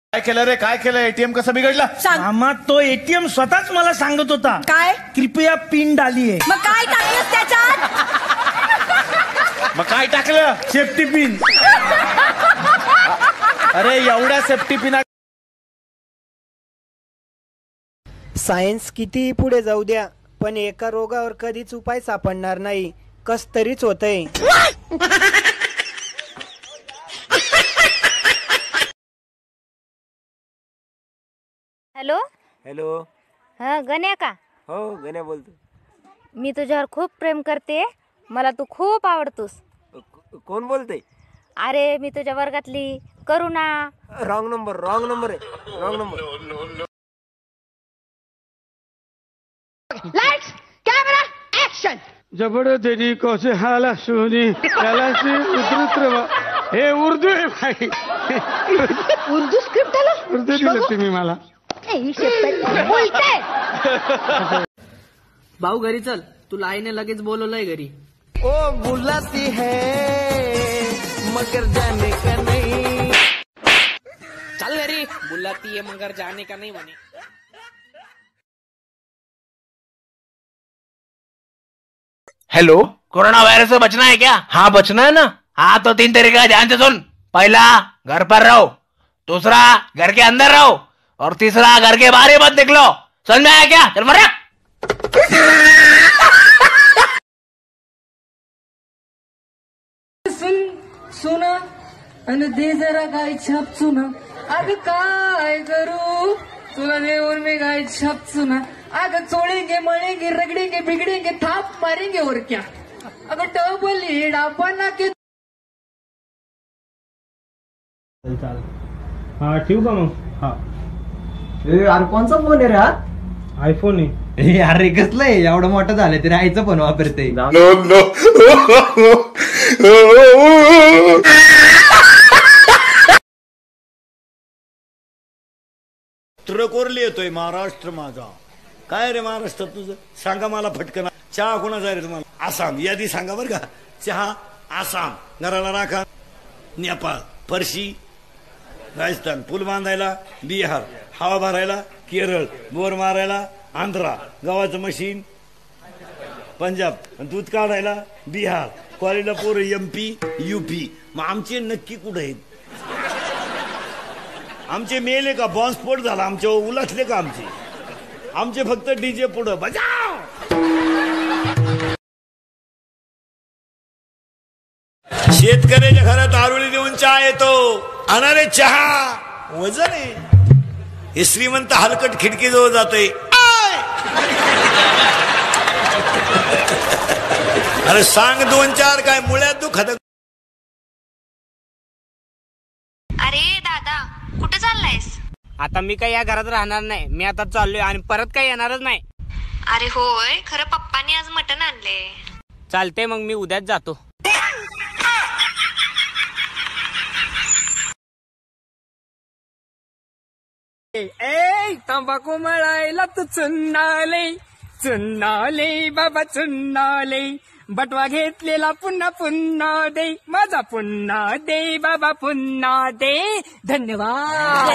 काय केलं रे, काय केलं? एटीएम कसं बिघडला? मामा तो एटीएम स्वतःच मला सांगत होता. काय? कृपया पिन डालिये. मग काय टाकलंस त्याच्यात? मग काय टाकलं? Safety pin. अरे एवढ्या सेफ्टी पिना. सायन्स कितीही पुढे जाऊ द्या, पण एका रोगावर कधीच उपाय सापडणार नाही. कस तरीच होतंय. Hello hello. हा गण्या का? हो गण्या बोलतो. मी तुझ्यावर खूप प्रेम करते, मला तू खूप आवडतोस. कोण बोलतय? अरे मी तुझ्या वर्गातली करुणा. रॉंग नंबर आहे, wrong number. Lights camera action. जबड़ तेरी को से हाला सुनी त्याला से उतरवा. हे उर्दू आहे भाई. उर्दू स्क्रिप्ट आला. उर्दू दिलं तुम्ही मला. भाऊ घरी चल, तुला आईने लगेच बोलवलंय घरी. ओ बुलाती है मगर जाने का नहीं. चल घरी. बुलाती है मगर जाने का नहीं म्हणे. हेलो, कोरोना वायरस से बचना है क्या? हाँ बचना है ना. हाँ तो 3 तरीका ध्यान से सुन. पहला, घर पर रहो. दूसरा, घर के अंदर रहो. और तीसरा, घर के बाहर ही मत निकलो. समझ में आया क्या? चल मर. सुना आणि दे जरा काय छाप सुना. अगं काय करू तुला देऊन मी काय छाप सुना. अगं चोळेंगे मळेंगे रगडेंगे बिगडेंगे थाप मारेंगे और क्या. अगं टबल लीड आपण के. हा ठेवू का मग? हा. अरे कोणचा फोन आहे रे हा? आयफोन आहे. अरे कसलंय एवढं मोठं झालं तरी आईचं फोन वापरते. ट्रकवरली येतोय महाराष्ट्र माझा. काय रे महाराष्ट्र तुझं? सांगा मला फटकन. चहा कोणाचा रे तुम्हाला? आसाम. यादी सांगा बरं का. चहा आसाम, घराला राखा नेपाळ, फरशी राजस्थान, पूल बांधायला बिहार, हवा भरायला केरळ, बोर मारायला आंध्रा, गव्हाचं मशीन पंजाब, दूध काढायला बिहार, कॉलेजला पोरं MP UP. मग आमचे नक्की कुठे आहेत? आमचे मेले का? बॉम्बस्फोट झाला आमचे उलटले का? आमचे फक्त डीजे पुढं बजाव. शेतकऱ्याच्या घरात आरुळी देऊन चहा येतो. अनारे चहा वजन आहे. हे श्रीमंत हलकट खिडकीजवळ जातोय. अरे सांग 2-4 काय मुळ्यात दुखत. अरे दादा कुठे चाललायस? आता मी काही या घरात राहणार नाही. मी आता चाललोय आणि परत काही येणारच नाही. अरे होय, खरं पप्पानी आज मटण आणले. चालते मग मी उद्याच जातो. ए तंबाखू मळायला तू चुन्नाले बाबा चुन्नाले. बटवा घेतलेला पुन्हा पुन्हा दे. माझा पुन्हा दे बाबा पुन्हा दे. धन्यवाद.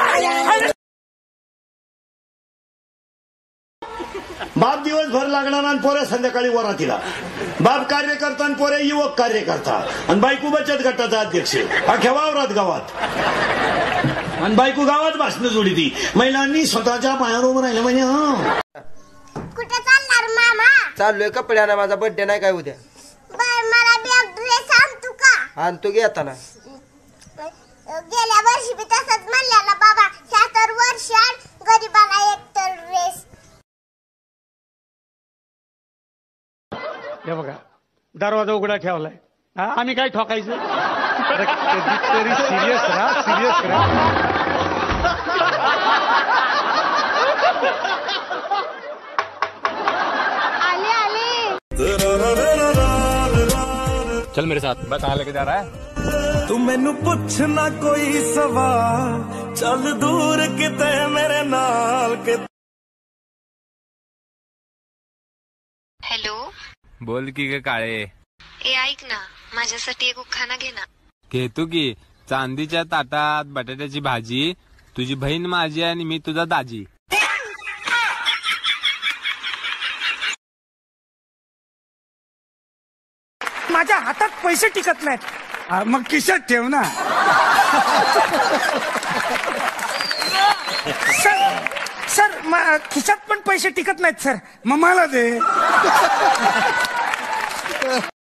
बाप दिवसभर लागणार आणि पोरे संध्याकाळी वरातीला. बाप कार्यकर्ता आणि पोरे युवक कार्यकर्ता. आणि बायको बचत गटाचा अध्यक्ष. अख्या वावरात गावात. आणि बायको गावात भाषण जोडी ती. महिलांनी स्वतःच्या पायावर उभं राहिलं म्हणजे. कुठे चालणार मामा? चाललोय कपड्याना. माझा बर्थडे नाही काय उद्या? मला बॅग ड्रेस आणतो का? आणतो की आता ना. गेल्या वर्षी बी तसंच म्हणलं ना बाबा. 76 वर्षात गरीबाला एक तर ड्रेस. हे बघा दरवाजा उघडा ठेवलाय. आम्ही काय ठोकायचं? कधीतरी सिरियस राहा. चल मेरे साथ. बस कहाँ लेके जा रहा है? तू मैनू पूछना कोई सवाल. चल दूर किते मेरे नाल के. हॅलो बोल की ग काळे. ए ऐक ना, माझ्यासाठी एक उखाणा घे ना. घेतो की. चांदीच्या ताटात बटाट्याची भाजी, तुझी बहीण माझी आणि मी तुझा दाजी. माझ्या हातात पैसे टिकत नाहीत. मग खिशात ठेव ना. सर खिशात पण पैसे टिकत नाहीत सर. मग मला दे.